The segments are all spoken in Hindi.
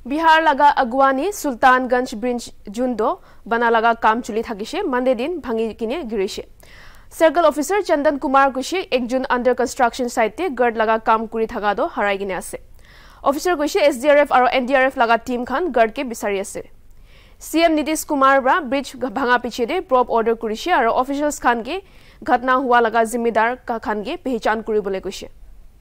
बिहार लगा अगुवानी सुल्तानगंज ब्रिज जुंदो बना लगा काम चुली थकिसे मंडे दिन भांगी किने गिरिसे सर्कल ऑफिसर चंदन कुमार कुशी 1 जून अंडर कंस्ट्रक्शन साइट गर्ड लगा काम कुरी थका दो हराई किने आसे ऑफिसर कुशी एसडीआरएफ और एनडीआरएफ लगा टीम खान गर्ड के बिसारी आसे सीएम नीतीश कुमार बा ब्रिज भांगा पीछे दे प्रॉप ऑर्डर कुरिसे और ऑफिशियल्स खान के घटना हुआ लगा जिम्मेदार का खान के पहचान कुरी बोले कुशी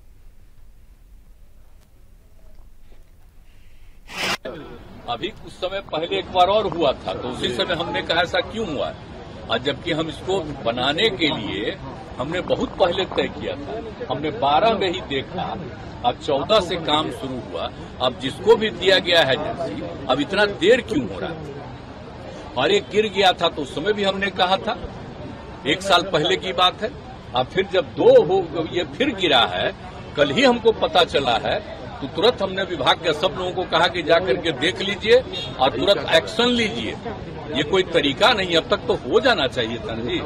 अभी कुछ समय पहले एक बार और हुआ था तो उसी समय हमने कहा ऐसा क्यों हुआ और जबकि हम इसको बनाने के लिए हमने बहुत पहले तय किया था। हमने 12 में ही देखा, अब 14 से काम शुरू हुआ। अब जिसको भी दिया गया है एजेंसी, अब इतना देर क्यों हो रहा है? और एक गिर गया था तो उस समय भी हमने कहा था, 1 साल पहले की बात है। अब फिर जब 2 हो ये फिर गिरा है, कल ही हमको पता चला है तो तुरंत हमने विभाग के सब लोगों को कहा कि जाकर के देख लीजिए और तुरंत एक्शन लीजिए। ये कोई तरीका नहीं, अब तक तो हो जाना चाहिए था जी।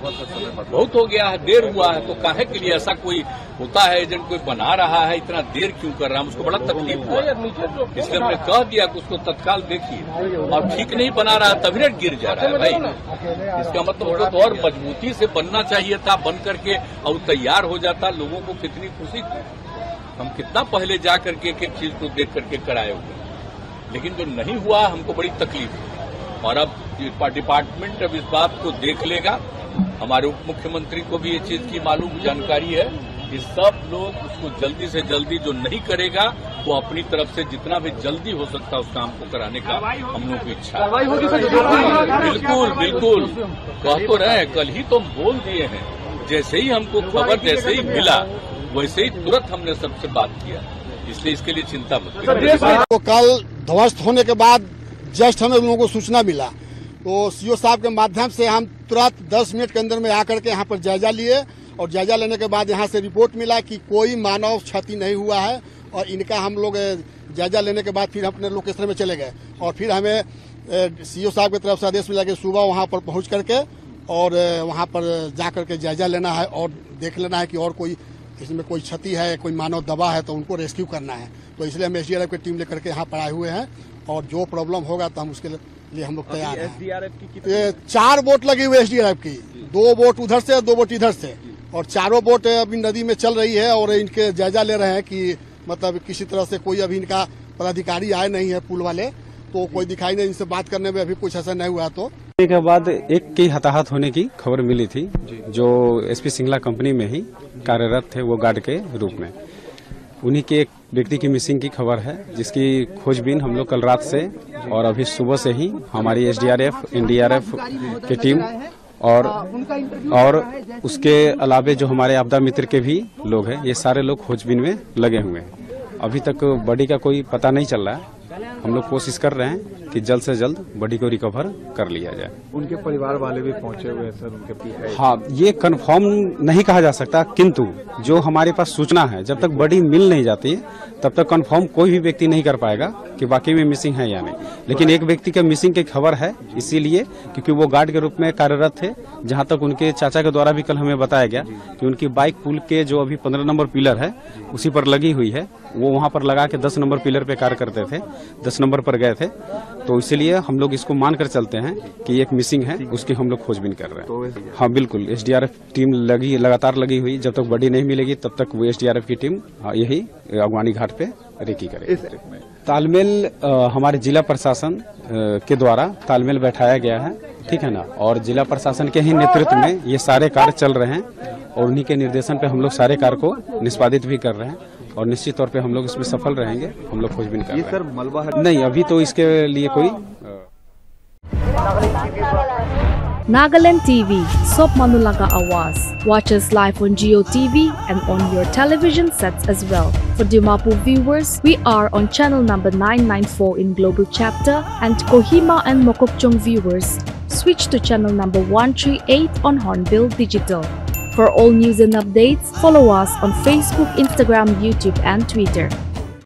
बहुत हो गया है, देर हुआ है, तो काहे के लिए ऐसा कोई होता है? एजेंट कोई बना रहा है, इतना देर क्यों कर रहा है? उसको बड़ा तकलीफ हुआ, इसलिए हमने कह दिया कि उसको तत्काल देखिए। और ठीक नहीं बना रहा है तभी रेट गिर जा रहा है भाई। इसका मतलब उसको तो और मजबूती से बनना चाहिए था, बन करके और तैयार हो जाता। लोगों को कितनी खुशी थी, हम कितना पहले जा करके एक चीज को देख करके कराए हुए, लेकिन जो नहीं हुआ हमको बड़ी तकलीफ है। और अब डिपार्टमेंट अब इस बात को देख लेगा। हमारे उप मुख्यमंत्री को भी ये चीज की मालूम जानकारी है कि सब लोग उसको जल्दी से जल्दी जो नहीं करेगा वो अपनी तरफ से जितना भी जल्दी हो सकता है उस काम को कराने का हम लोग की इच्छा है। बिल्कुल बिल्कुल कह तो रहे हैं, कल ही तो हम बोल दिए हैं। जैसे ही हमको खबर जैसे ही मिला वैसे ही तुरंत हमने सबसे बात किया, इसलिए इसके लिए चिंता मत करिए। तो कल ध्वस्त होने के बाद जस्ट हमें लोगों को सूचना मिला तो सीओ साहब के माध्यम से हम तुरंत 10 मिनट के अंदर में आकर के यहाँ पर जायजा लिए और जायजा लेने के बाद यहाँ से रिपोर्ट मिला कि कोई मानव क्षति नहीं हुआ है। और इनका हम लोग जायजा लेने के बाद फिर अपने लोकेशन में चले गए और फिर हमें सीओ साहब की तरफ से आदेश मिला कि सुबह वहाँ पर पहुँच करके और वहाँ पर जा करके जायजा लेना है और देख लेना है कि और कोई इसमें कोई क्षति है, कोई मानव दबा है तो उनको रेस्क्यू करना है। तो इसलिए हम एसडीआरएफ की टीम लेकर के यहाँ पर आए हुए हैं और जो प्रॉब्लम होगा तो हम उसके लिए हम लोग तैयार हैं। एसडीआरएफ की 4 बोट लगी हुई है एसडीआरएफ की, 2 बोट उधर से 2 बोट इधर से और चारों बोट अभी नदी में चल रही है और इनके जायजा ले रहे हैं कि मतलब किसी तरह से कोई अभी इनका पदाधिकारी आए नहीं है पुल वाले, तो कोई दिखाई नहीं। इनसे बात करने में अभी कुछ ऐसा नहीं हुआ। तो के बाद एक की हताहत होने की खबर मिली थी जो एसपी सिंगला कंपनी में ही कार्यरत थे, वो गार्ड के रूप में। उन्हीं के एक व्यक्ति की मिसिंग की खबर है जिसकी खोजबीन हम लोग कल रात से और अभी सुबह से ही हमारी एसडीआरएफ एनडीआरएफ की टीम और उसके अलावे जो हमारे आपदा मित्र के भी लोग हैं, ये सारे लोग खोजबीन में लगे हुए हैं। अभी तक बॉडी का कोई पता नहीं चल रहा है। हम लोग कोशिश कर रहे हैं कि जल्द से जल्द बॉडी को रिकवर कर लिया जाए। उनके परिवार वाले भी पहुंचे हुए हैं सर, उनके हाँ, ये कंफर्म नहीं कहा जा सकता, किंतु जो हमारे पास सूचना है जब तक बॉडी मिल नहीं जाती तब तक कंफर्म कोई भी व्यक्ति नहीं कर पाएगा कि वाकई में मिसिंग है या नहीं। लेकिन एक व्यक्ति के मिसिंग की खबर है इसीलिए क्योंकि वो गार्ड के रूप में कार्यरत थे। जहां तक उनके चाचा के द्वारा भी कल हमें बताया गया कि उनकी बाइक पुल के जो अभी 15 नंबर पिलर है उसी पर लगी हुई है, वो वहां पर लगा के 10 नंबर पिलर पे कार्य करते थे, 10 नंबर पर गए थे। तो इसीलिए हम लोग इसको मानकर चलते हैं कि एक मिसिंग है, उसकी हम लोग खोजबीन कर रहे हैं। हाँ बिल्कुल, एसडीआरएफ टीम लगातार लगी हुई। जब तक बॉडी नहीं मिलेगी तब तक वो एसडीआरएफ की टीम यही अगवानी घाट पे रेकी करेगी। तालमेल हमारे जिला प्रशासन के द्वारा तालमेल बैठाया गया है, ठीक है ना, और जिला प्रशासन के ही नेतृत्व में ये सारे कार्य चल रहे हैं और उन्हीं के निर्देशन पे हम लोग सारे कार्य को निष्पादित भी कर रहे हैं और निश्चित तौर पे हम लोग इसमें सफल रहेंगे। हम लोग खोजबीन कर रहे हैं। सर मलबा है नहीं, अभी तो इसके लिए कोई Nagaland TV, Sop Manulaga Awas. Watch us live on Geo TV and on your television sets as well. For Dimapur viewers, we are on channel number 994 in Global Chapter, and Kohima and Mokokchung viewers, switch to channel number 138 on Hornbill Digital. For all news and updates, follow us on Facebook, Instagram, YouTube and Twitter.